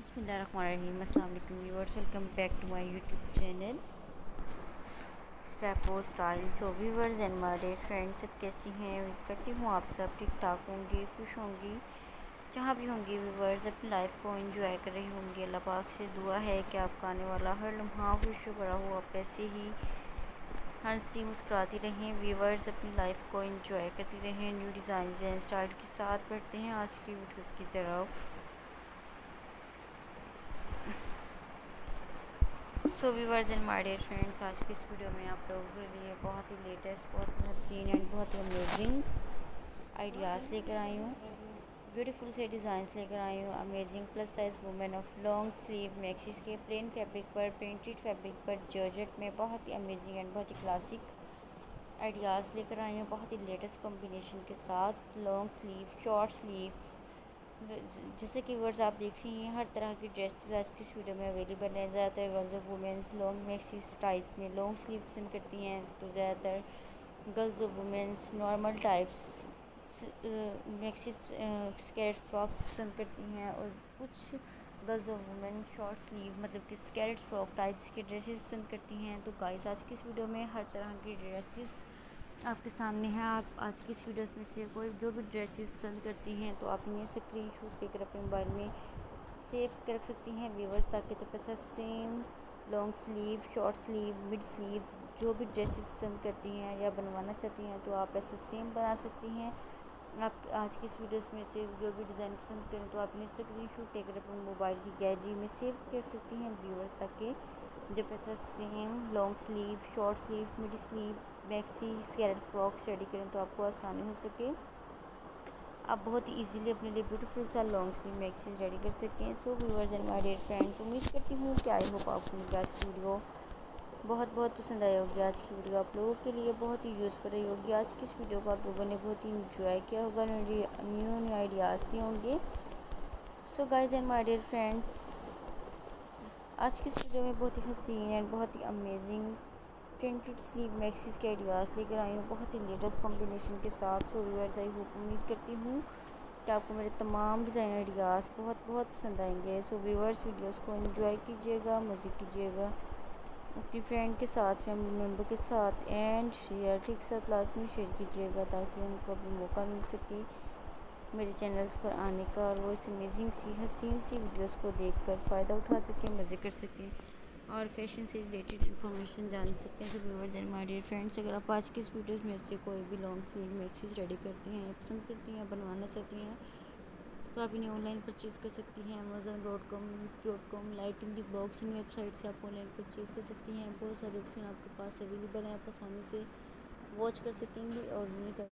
बिस्मिल्लाहिर्रहमानिर्रहीम। अस्सलाम वालेकुम viewers, welcome back to my YouTube channel Stepo style. So viewers and my dear friends, सब कैसी हैं? उम्मीद करती हूँ आप सब ठीक ठाक होंगे, खुश होंगी, जहाँ भी होंगे। व्यूअर्स अपनी लाइफ को एंजॉय कर रही होंगी। अल्लाह पाक से दुआ है कि आपका आने वाला हर लम्हा खुश भरा हो, आप ऐसे ही हंसती मुस्कुराती रहें। व्यूअर्स अपनी लाइफ को एंजॉय करती रहें। न्यू डिज़ाइन एंड स्टाइल के साथ बढ़ते हैं आज की वीडियोज़ की तरफ। So viewers and my dear friends, आज की इस वीडियो में आप लोगों के लिए बहुत ही लेटेस्ट, बहुत ही हसीन एंड बहुत ही अमेजिंग आइडियाज़ लेकर आई हूँ। ब्यूटीफुल से डिज़ाइंस लेकर आई हूँ। Amazing plus size women of long sleeve maxis के प्लेन फैब्रिक पर, प्रिंटेड फैब्रिक पर, जॉर्जेट में बहुत ही अमेजिंग एंड बहुत ही क्लासिक आइडियाज़ लेकर आई हूँ। बहुत ही लेटेस्ट कॉम्बिनेशन के साथ लॉन्ग स्लीव, शॉर्ट स्लीव, जैसे कि वर्ड्स आप देख रही हैं, हर तरह की ड्रेसेस आज की इस वीडियो में अवेलेबल हैं। ज़्यादातर girls of women's long maxis type में लॉन्ग स्लीव पसंद करती हैं, तो ज़्यादातर girls of women's normal types maxis skirt frocks पसंद करती हैं, और कुछ girls of women short sleeve मतलब कि स्कर्ट फ्रॉक टाइप्स के ड्रेसेस पसंद करती हैं। तो गाइस आज की इस वीडियो में हर तरह की ड्रेसेस आपके सामने है। आप आज की इस वीडियोस में से कोई जो भी ड्रेसेस पसंद करती हैं तो आप इन्हें स्क्रीनशॉट लेकर अपने मोबाइल में सेव कर रख सकती हैं व्यूवर्स, ताकि जब ऐसा same long sleeve, short sleeve, mid sleeve जो भी ड्रेसेस पसंद करती हैं या बनवाना चाहती हैं तो आप ऐसे सेम बना सकती हैं। आप आज की इस वीडियोस में से जो भी डिज़ाइन पसंद करें तो आप इन्हें स्क्रीनशॉट लेकर अपने मोबाइल की गैलरी में सेव कर सकती हैं व्यूवर्स, ताकि जब ऐसा same long sleeve, short sleeve, mid sleeve, maxi skirt frocks ready करें तो आपको आसानी हो सके। आप बहुत ही इजीली अपने लिए ब्यूटीफुल सा लॉन्ग स्लीव मैक्सीज रेडी कर सकें। So viewers and my dear friends, उम्मीद करती हूँ कि आई होप आपको मेरी आज की वीडियो बहुत पसंद आई होगी। आज की वीडियो आप लोगों के लिए बहुत ही यूज़फुल रही होगी। आज की इस वीडियो को आप लोगों ने बहुत ही इंजॉय किया होगा, न्यू आइडियाज़ दिए होंगे। So guys and my dear friends, आज की इस वीडियो में बहुत ही हसीन एंड बहुत ही अमेजिंग प्रिंटेड स्लीव मैक्सीज के आइडियाज़ लेकर आई हूँ, बहुत ही लेटेस्ट कॉम्बिनेशन के साथ। सो व्यूअर्स आई होप, उम्मीद करती हूँ कि आपको मेरे तमाम डिज़ाइन आइडियाज़ बहुत पसंद आएंगे। सो व्यूअर्स वीडियोस को एंजॉय कीजिएगा, मज़े कीजिएगा अपनी फ्रेंड के साथ, फैमिली मेम्बर के साथ एंड रियलिटी के साथ लाजमी शेयर कीजिएगा, ताकि उनको भी मौका मिल सके मेरे चैनल्स पर आने का और वो इस अमेजिंग सी हसीन सी वीडियोस को देखकर फ़ायदा उठा सकें, मज़े कर सकें और फैशन से रिलेटेड इन्फॉर्मेशन जान सकते हैं। तो viewers and my dear friends, अगर आप आज की इस वीडियोस में से कोई भी लॉन्ग स्लीव मैक्सीज रेडी करती हैं, पसंद करती हैं, बनवाना चाहती हैं तो आप इन्हें ऑनलाइन परचेज़ कर सकती हैं। Amazon.com light in the box इन वेबसाइट से आप ऑनलाइन परचेज़ कर सकती हैं। बहुत सारे ऑप्शन आपके पास अवेलेबल हैं, आप आसानी से वॉच कर सकेंगी और उन्हें